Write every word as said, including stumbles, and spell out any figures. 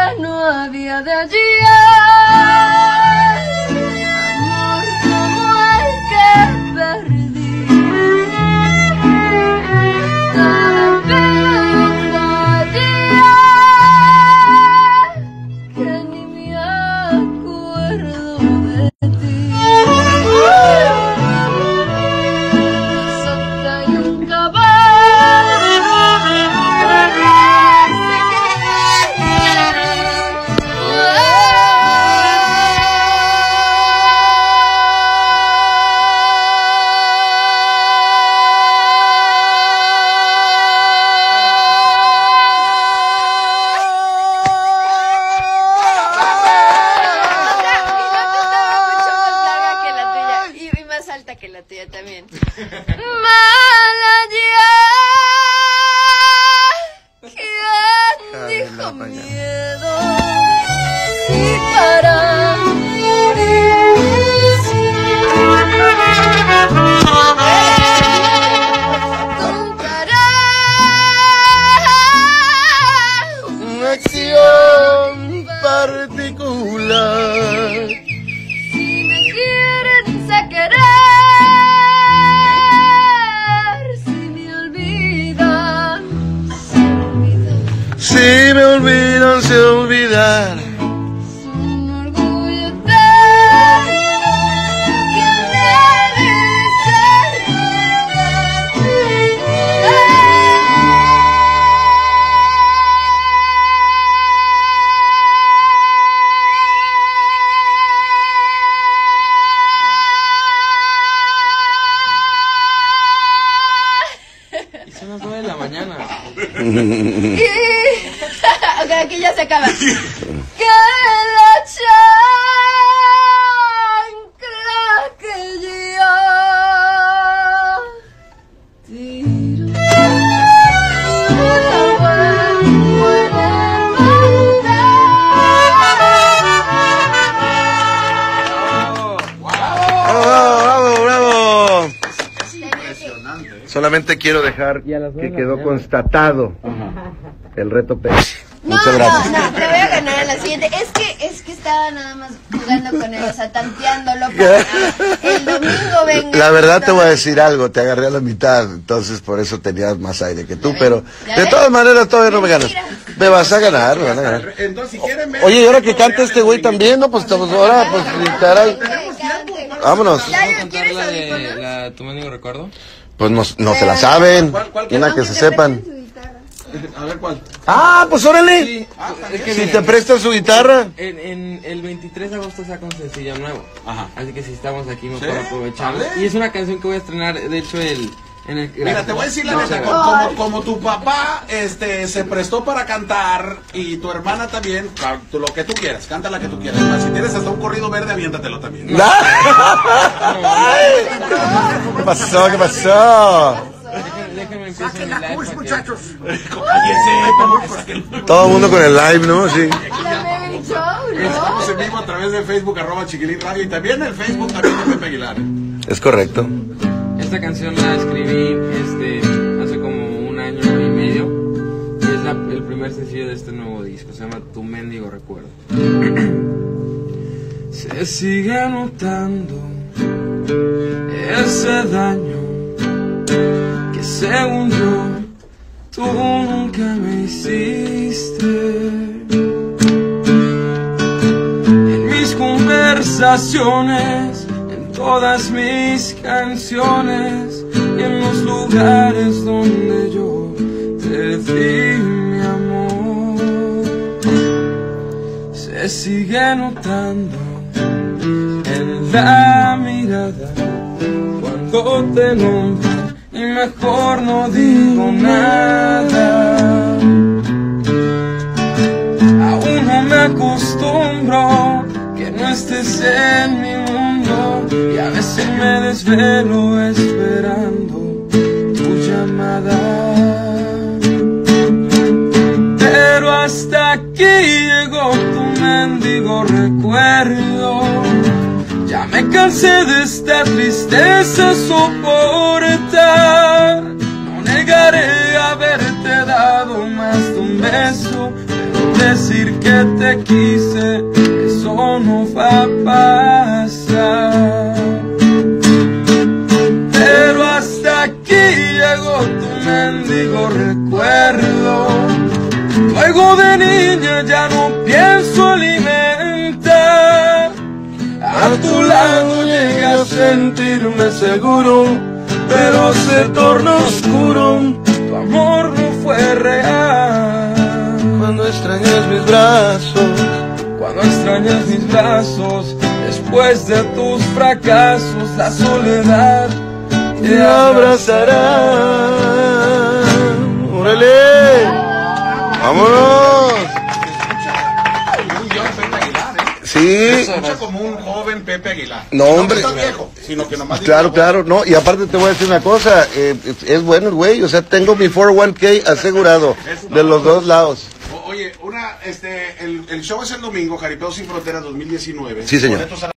no había de ayer. Amor como el que perdí. Tal vez fallé, que ni me acuerdo de ti. Santa y un que la tuya también. Malaya, ¿quién dijo miedo? Y para morir comprará una acción particular. Si me quieren se querer. Si me olvidan, se olvidar. Un orgullo eterno que me dice Y son las nueve de la mañana. y... Ok, aquí ya se acaba. Que la chancla que yo tiro la vuelvo a ¡Bravo, bravo, bravo! Solamente quiero dejar que quedó constatado el reto P. No, Muchas gracias. no, no, te voy a ganar en la siguiente. Es que, es que estaba nada más jugando con él, o sea, tanteándolo para el domingo venga. La verdad te voy a decir algo, te agarré a la mitad, entonces por eso tenías más aire que tú, pero de todas maneras todavía no me ganas. Me vas a ganar, me vas a ganar. Entonces, si quieren ver... Oye, y ahora que cante este güey también, ¿no? Pues estamos ahora, pues, caray. Vámonos. ¿Quieres la de la, tu mendigo recuerdo? Pues no, no se la saben. Una que se sepan. A ver cuál. Ah, pues órale. Sí, es que Si mira, te prestan su guitarra. En, en el veintitrés de agosto saca un sencillo nuevo. Ajá. Así que si estamos aquí mejor ¿Sí? aprovechamos. ¿Vale? Y es una canción que voy a estrenar, de hecho, el... En el, Mira, te voy a decir la no, neta, se como, ve. como, como tu papá este, se prestó para cantar y tu hermana también, ca- tú- lo que tú quieras, canta la que tú quieras. Más, si tienes hasta un corrido verde, aviéntatelo también. ¿Qué pasó? ¿Qué pasó? Déjenme, déjenme empezar mi live para que- muchachos. Cállense, vamos, sáquenlo. Todo el mundo con el live, ¿no? Sí. Estamos en vivo a través de Facebook, arroba Chiquilín Radio, y también el Facebook también de Pepe Aguilar. Es correcto. Esta canción la escribí este, hace como un año y medio. Y es la, el primer sencillo de este nuevo disco. Se llama Tu Mendigo Recuerdo. Se sigue notando ese daño que según yo tú nunca me hiciste. En mis conversaciones, en todas mis canciones y en los lugares donde yo te di mi amor, se sigue notando en la mirada cuando te nombro y mejor no digo nada. Aún no me acostumbro que no estés en mi mundo y a veces me desvelo esperando tu llamada. Pero hasta aquí llegó tu mendigo recuerdo. Ya me cansé de esta tristeza soportar. No negaré haberte dado más de un beso, pero decir que te quise, eso no va a pasar. Pero hasta aquí llegó tu mendigo recuerdo. Luego de niña ya no pienso alimentar. A tu lado llegué a sentirme seguro, pero se tornó oscuro. Tu amor no fue real. Cuando extrañas mis brazos, cuando extrañas mis brazos, después de tus fracasos, la soledad te abrazará. ¡Órale! ¡Vámonos! Sí. Se escucha como un joven Pepe Aguilar. No, hombre. No está viejo, sino que nomás Claro, claro, no, y aparte te voy a decir una cosa, eh, es, es bueno el güey, o sea, tengo mi cuatro oh uno k asegurado de los dos lados. O, oye, una, este, el, el show es el domingo, Jaripeo Sin Fronteras dos mil diecinueve. Sí, señor. Boletos a